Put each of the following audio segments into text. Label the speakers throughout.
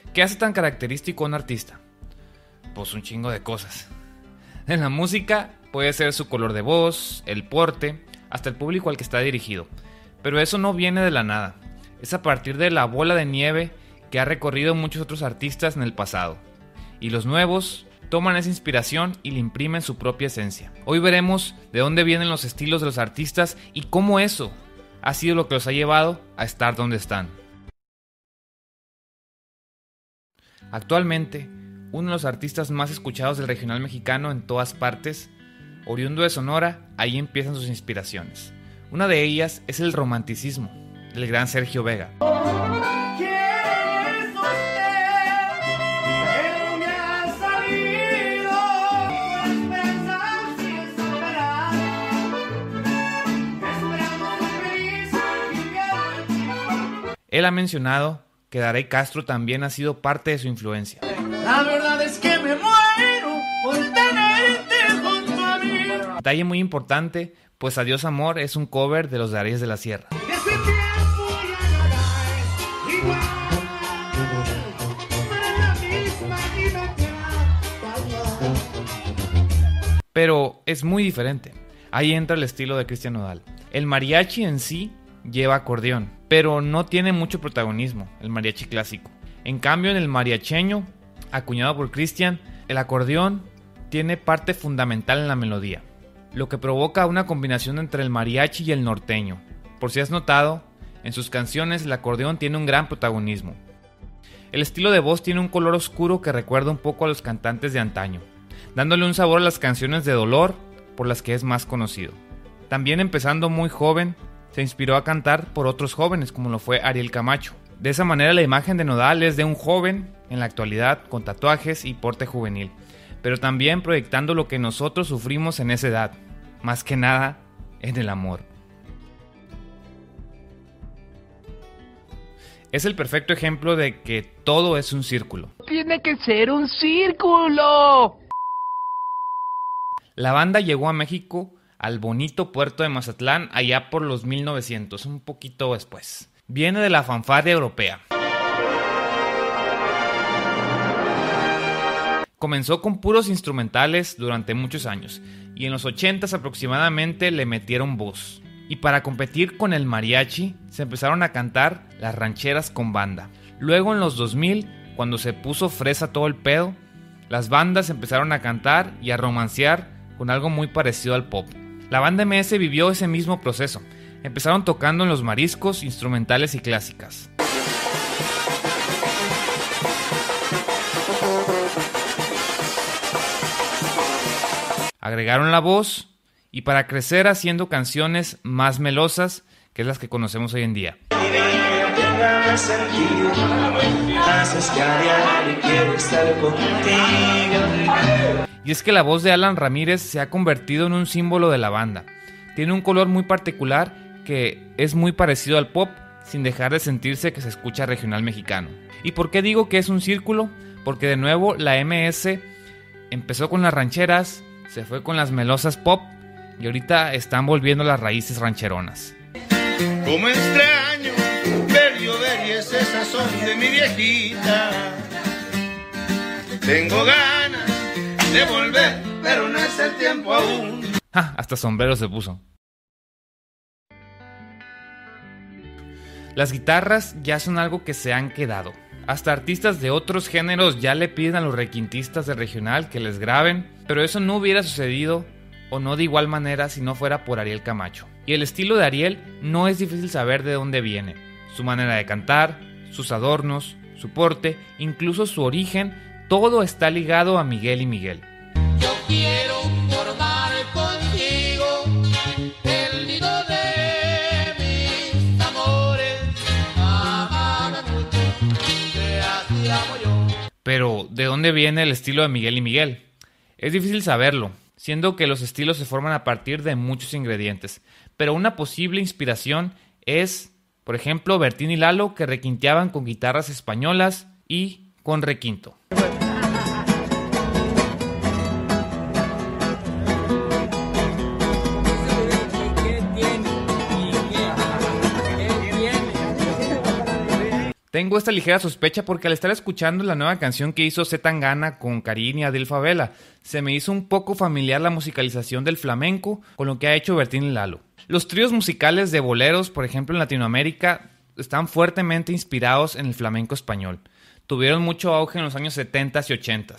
Speaker 1: ¿Qué hace tan característico a un artista? Pues un chingo de cosas. En la música puede ser su color de voz, el porte, hasta el público al que está dirigido. Pero eso no viene de la nada. Es a partir de la bola de nieve que ha recorrido muchos otros artistas en el pasado. Y los nuevos toman esa inspiración y le imprimen su propia esencia. Hoy veremos de dónde vienen los estilos de los artistas y cómo eso ha sido lo que los ha llevado a estar donde están. Actualmente, uno de los artistas más escuchados del regional mexicano en todas partes, oriundo de Sonora, ahí empiezan sus inspiraciones. Una de ellas es el romanticismo, del gran Sergio Vega. Él ha mencionado que Daray Castro también ha sido parte de su influencia.
Speaker 2: La verdad es que me muero por tenerte junto a mí.
Speaker 1: Detalle muy importante, pues Adiós Amor es un cover de los Daríes de la Sierra.
Speaker 2: Ese tiempo ya no es igual, pero es la misma libertad.
Speaker 1: Pero es muy diferente. Ahí entra el estilo de Cristian Nodal. El mariachi en sí lleva acordeón, pero no tiene mucho protagonismo, el mariachi clásico. En cambio, en el mariacheño, acuñado por Cristian, el acordeón tiene parte fundamental en la melodía, lo que provoca una combinación entre el mariachi y el norteño. Por si has notado, en sus canciones el acordeón tiene un gran protagonismo. El estilo de voz tiene un color oscuro que recuerda un poco a los cantantes de antaño, dándole un sabor a las canciones de dolor por las que es más conocido. También empezando muy joven, se inspiró a cantar por otros jóvenes como lo fue Ariel Camacho. De esa manera la imagen de Nodal es de un joven en la actualidad con tatuajes y porte juvenil, pero también proyectando lo que nosotros sufrimos en esa edad, más que nada en el amor. Es el perfecto ejemplo de que todo es un círculo.
Speaker 3: Tiene que ser un círculo.
Speaker 1: La banda llegó a México al bonito puerto de Mazatlán allá por los 1900, un poquito después. Viene de la fanfarria europea. Comenzó con puros instrumentales durante muchos años y en los 80s aproximadamente le metieron voz. Y para competir con el mariachi se empezaron a cantar las rancheras con banda. Luego en los 2000, cuando se puso fresa todo el pedo, las bandas empezaron a cantar y a romancear con algo muy parecido al pop. La banda MS vivió ese mismo proceso. Empezaron tocando en los mariscos, instrumentales y clásicas. Agregaron la voz y para crecer haciendo canciones más melosas, que es las que conocemos hoy en día. Y es que la voz de Alan Ramírez se ha convertido en un símbolo de la banda. Tiene un color muy particular que es muy parecido al pop, sin dejar de sentirse que se escucha regional mexicano. ¿Y por qué digo que es un círculo? Porque de nuevo la MS empezó con las rancheras, se fue con las melosas pop y ahorita están volviendo las raíces rancheronas.
Speaker 2: Como extraño ver llover y ese sazón de mi viejita. Tengo ganas de volver, pero no es el tiempo aún.
Speaker 1: Hasta sombrero se puso. Las guitarras ya son algo que se han quedado. Hasta artistas de otros géneros ya le piden a los requintistas de regional que les graben, pero eso no hubiera sucedido o no de igual manera si no fuera por Ariel Camacho. Y el estilo de Ariel no es difícil saber de dónde viene. Su manera de cantar, sus adornos, su porte, incluso su origen, todo está ligado a Miguel y Miguel.
Speaker 4: Yo quiero formar contigo el nido de mis amores. Amame mucho, que así amo yo.
Speaker 1: Pero, ¿de dónde viene el estilo de Miguel y Miguel? Es difícil saberlo, siendo que los estilos se forman a partir de muchos ingredientes. Pero una posible inspiración es, por ejemplo, Bertín y Lalo, que requinteaban con guitarras españolas y con requinto. Tengo esta ligera sospecha porque al estar escuchando la nueva canción que hizo C. Tangana con Karin y Adil Favela, se me hizo un poco familiar la musicalización del flamenco con lo que ha hecho Bertín y Lalo. Los tríos musicales de boleros, por ejemplo en Latinoamérica, están fuertemente inspirados en el flamenco español. Tuvieron mucho auge en los años 70 y 80.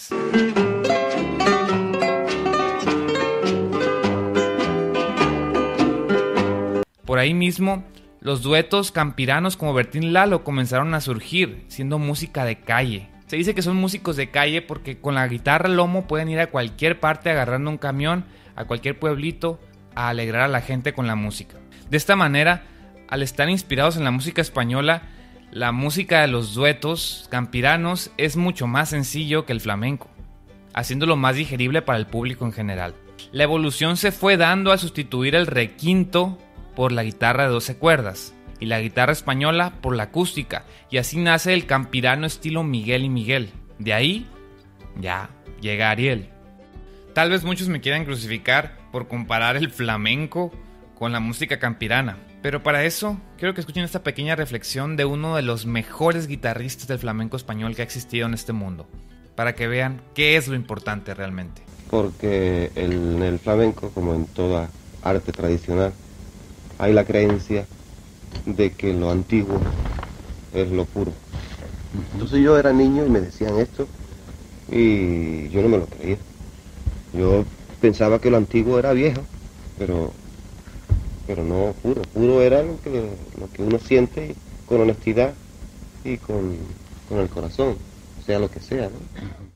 Speaker 1: Por ahí mismo, los duetos campiranos como Bertín y Lalo comenzaron a surgir, siendo música de calle. Se dice que son músicos de calle porque con la guitarra al lomo pueden ir a cualquier parte agarrando un camión, a cualquier pueblito, a alegrar a la gente con la música. De esta manera, al estar inspirados en la música española, la música de los duetos campiranos es mucho más sencillo que el flamenco, haciéndolo más digerible para el público en general. La evolución se fue dando al sustituir el requinto por la guitarra de 12 cuerdas y la guitarra española por la acústica, y así nace el campirano estilo Miguel y Miguel. De ahí, ya llega Ariel. Tal vez muchos me quieran crucificar por comparar el flamenco con la música campirana, pero para eso quiero que escuchen esta pequeña reflexión de uno de los mejores guitarristas del flamenco español que ha existido en este mundo, para que vean qué es lo importante realmente.
Speaker 5: Porque en el flamenco, como en toda arte tradicional, hay la creencia de que lo antiguo es lo puro. Entonces yo era niño y me decían esto y yo no me lo creía. Yo pensaba que lo antiguo era viejo, pero no puro. Puro era lo que uno siente con honestidad y con el corazón, sea lo que sea, ¿no?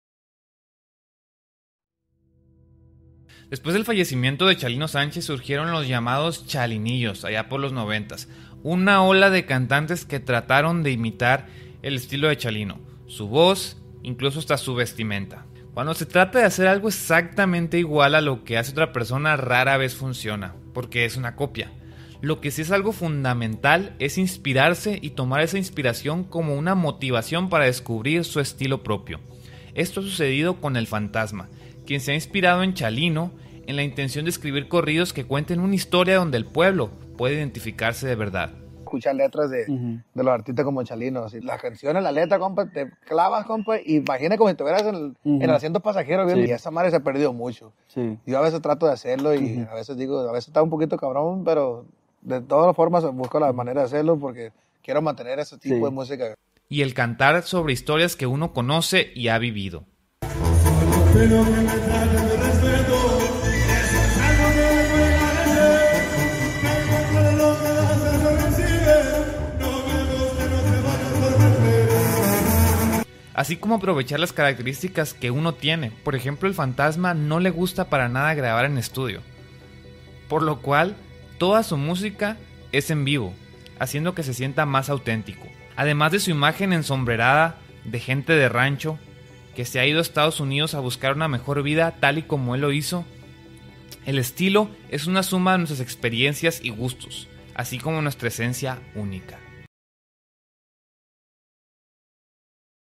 Speaker 1: Después del fallecimiento de Chalino Sánchez surgieron los llamados chalinillos, allá por los 90s, una ola de cantantes que trataron de imitar el estilo de Chalino, su voz, incluso hasta su vestimenta. Cuando se trata de hacer algo exactamente igual a lo que hace otra persona, rara vez funciona, porque es una copia. Lo que sí es algo fundamental es inspirarse y tomar esa inspiración como una motivación para descubrir su estilo propio. Esto ha sucedido con El Fantasma, quien se ha inspirado en Chalino en la intención de escribir corridos que cuenten una historia donde el pueblo puede identificarse de verdad.
Speaker 6: Escuchar letras de los artistas como Chalino, así, las canciones, la letra, compa, te clavas, compa, y imagina como si estuvieras en el asiento pasajero viendo, y esa madre se ha perdido mucho. Sí. Yo a veces trato de hacerlo y a veces digo, a veces está un poquito cabrón, pero de todas formas busco la manera de hacerlo porque quiero mantener ese tipo de música.
Speaker 1: Y el cantar sobre historias que uno conoce y ha vivido.
Speaker 7: Pero que me traten de respeto, eso es algo que me puede parecer. No encuentro lo que das, eso recibe. No me gusta, no te vayas por perder.
Speaker 1: Así como aprovechar las características que uno tiene. Por ejemplo, El Fantasma no le gusta para nada grabar en estudio, por lo cual toda su música es en vivo, haciendo que se sienta más auténtico. Además de su imagen ensombrerada de gente de rancho que se ha ido a Estados Unidos a buscar una mejor vida tal y como él lo hizo, el estilo es una suma de nuestras experiencias y gustos, así como nuestra esencia única.